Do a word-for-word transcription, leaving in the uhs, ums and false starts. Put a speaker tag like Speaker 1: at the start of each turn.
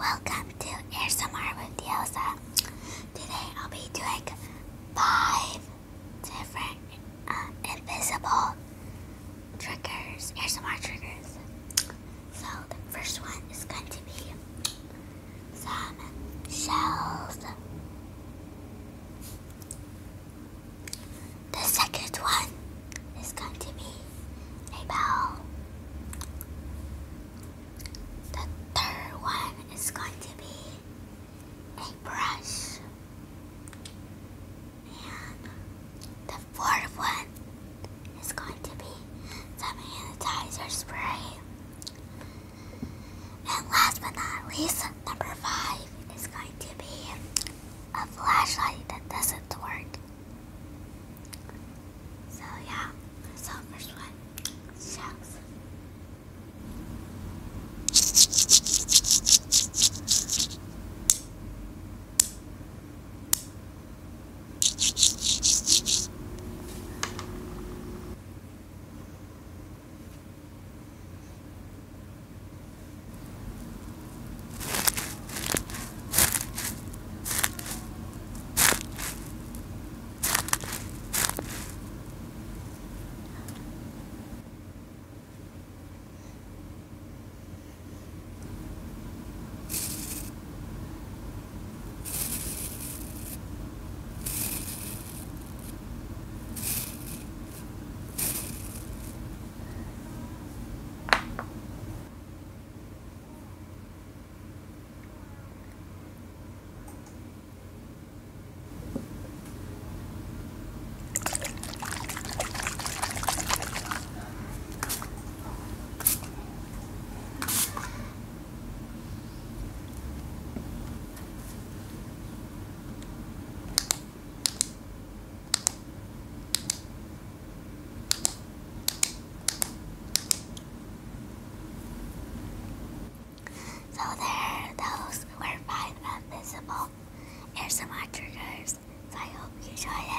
Speaker 1: Welcome to A S M R with Diosa. Today I'll be doing five different um, invisible triggers, A S M R triggers. So the first one is going to be some shells. The second one is going to be a bell. The third one is going to be a brush. And the fourth one is going to be some sanitizer spray. And last but not least, number five is going to be a flashlight that doesn't work. So yeah, so first one, shells. So there, those were five invisible A S M R triggers. So I hope you enjoyed it.